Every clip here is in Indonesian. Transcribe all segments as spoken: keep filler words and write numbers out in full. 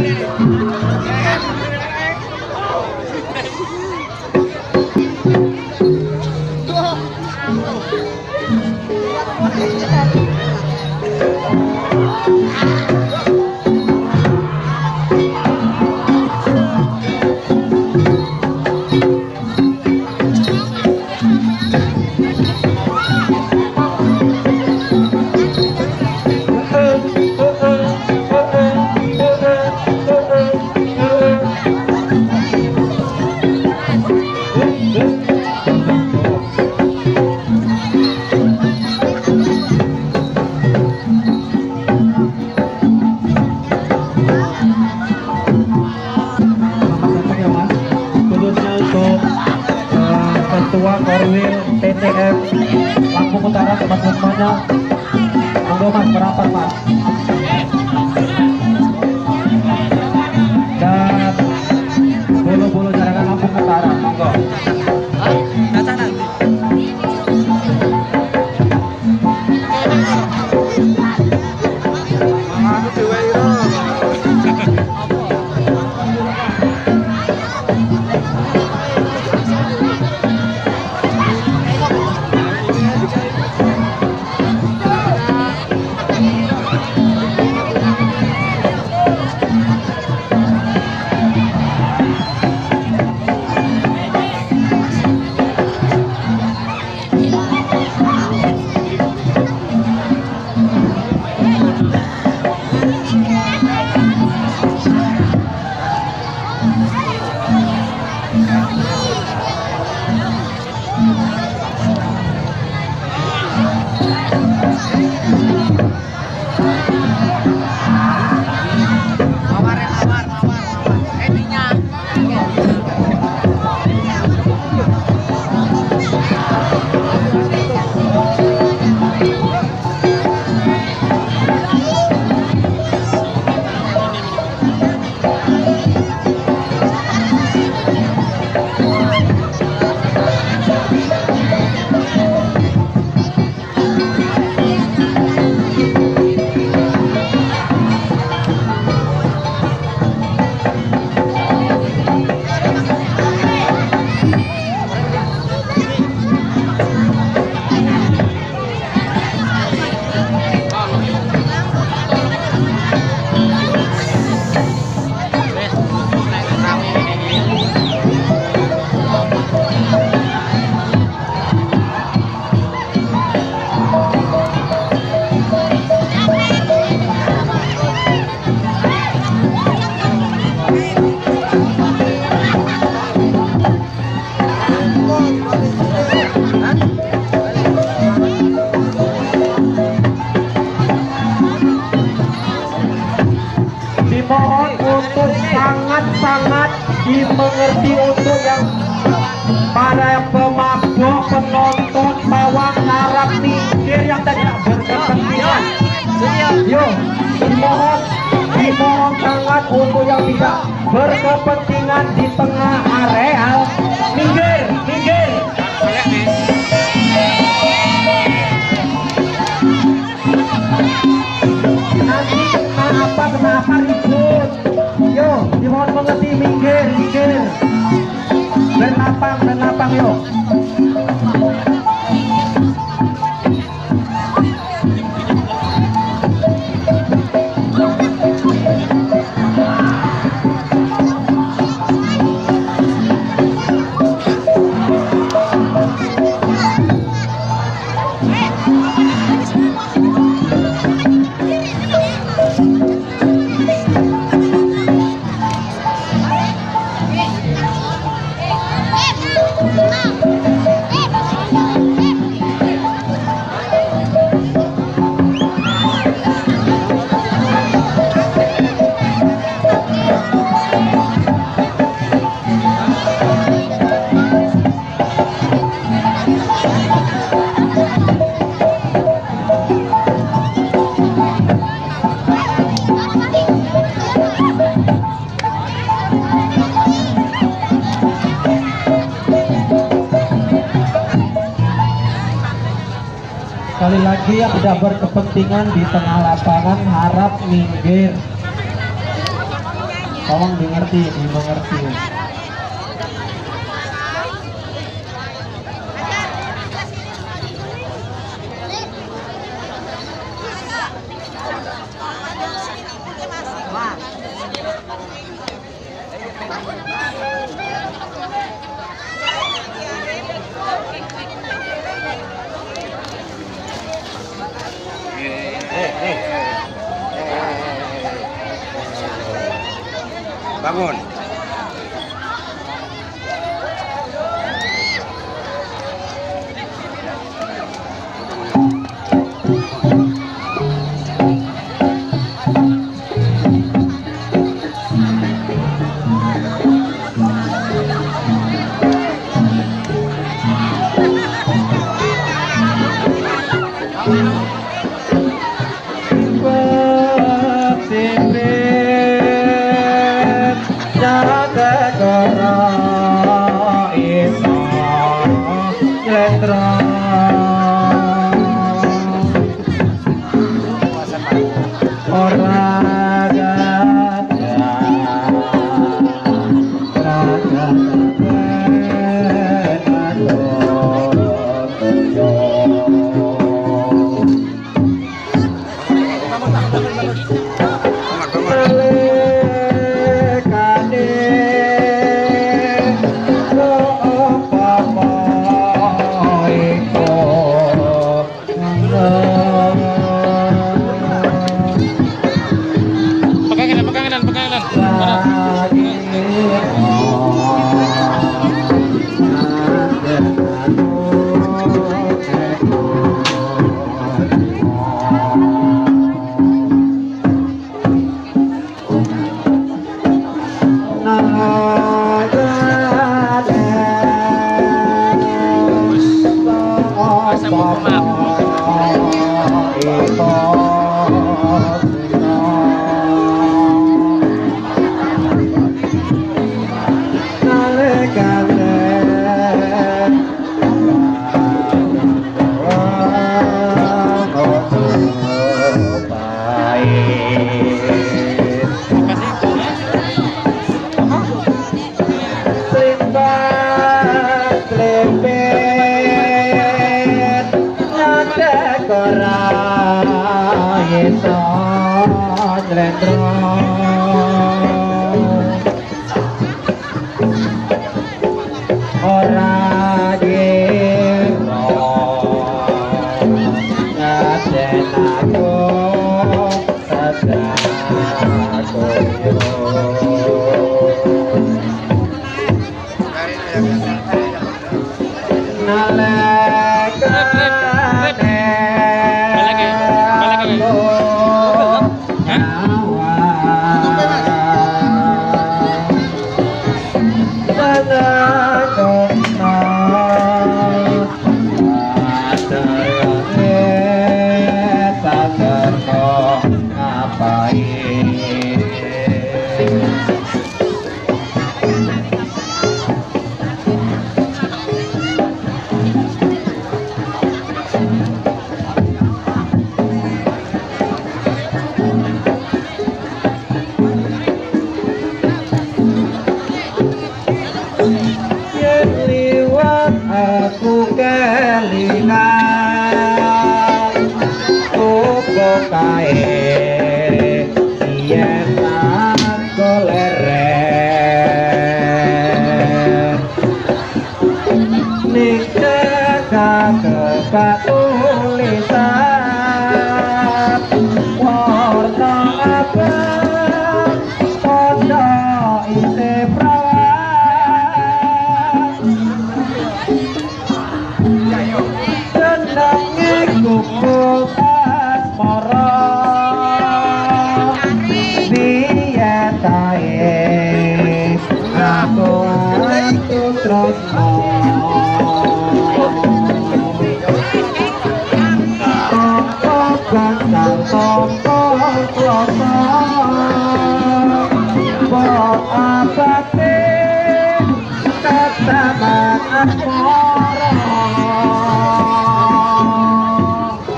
Korwil T T M Lampung Utara tempat semuanya, monggo mas merapat mas. Dan bulu-bulu jarangan Lampung Utara, monggo. Dimohon untuk sangat-sangat dimengerti untuk yang para pemabuk, penonton, pawang, harap, minggir yang tidak berkepentingan. Yo, dimohon, dimohon sangat untuk yang tidak berkepentingan di tengah areal, minggir, minggir. Nanti kenapa kenapa ribut? Yo, dimohon mengerti, minggir, minggir. Dan lapang, dan lapang, yo. Sekali lagi yang tidak berkepentingan di tengah lapangan harap minggir. Tolong dimengerti, dimengerti. Bangun.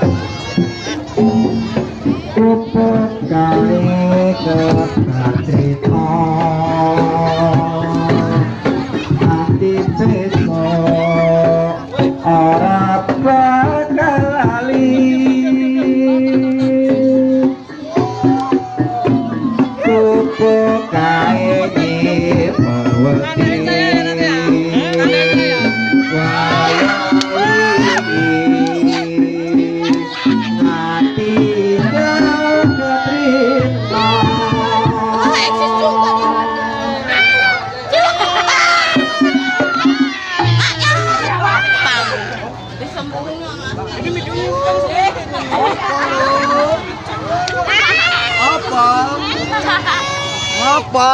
Puput gawe ke tresno nanti besok ora bakal lali kupu kae nyepawati apa?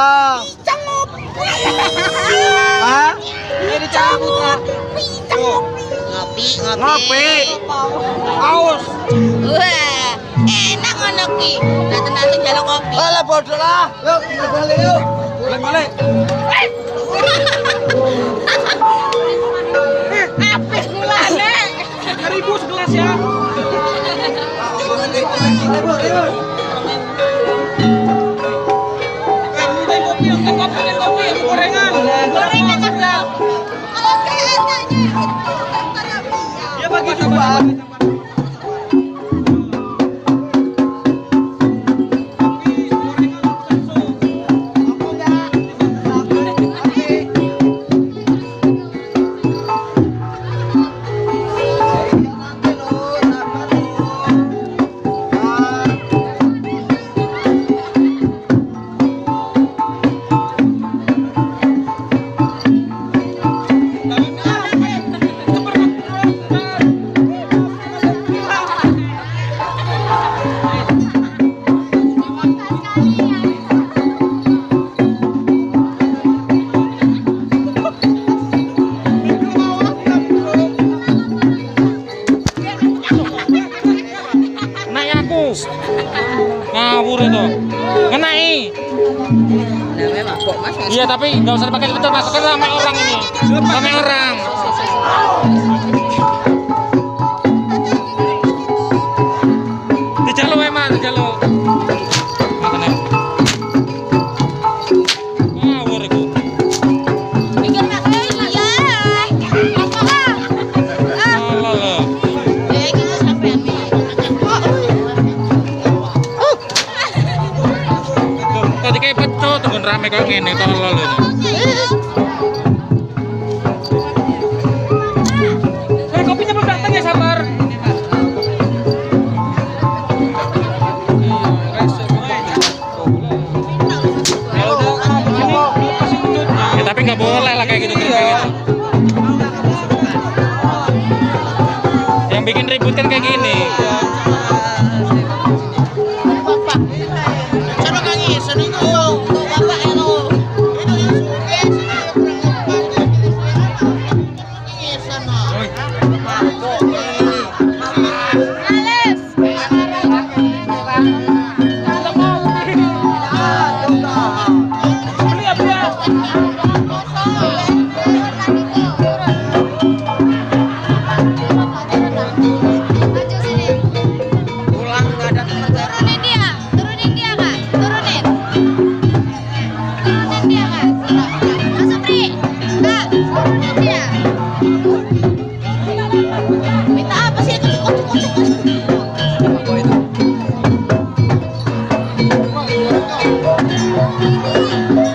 Hah? Ini dicabut lah. Ngopi, ngopi. Ngopi. Aus. Wah, enak ngono ki. Nanti-nanti jalan kopi. Alah bodoh lah. Yuk, kita balik yuk. Balik-balik. Apes mulane. Seribu segelas ya. Gorengan sebelah. Oke, anaknya. Ya bagi dua. Ngawur itu, ngenai. Iya tapi nggak usah dipakai itu, masukin sama orang ini, sama orang. Dijaluk emang, dijaluk. Ngawur itu. Tadi kayak pecah tuh rame kayak gini tolol ini. Eh kopinya belum datang ya, sabar. Ya tapi nggak boleh lah kayak gitu kayak gitu. Yang bikin ribut kan kayak gini. Minta apa sih?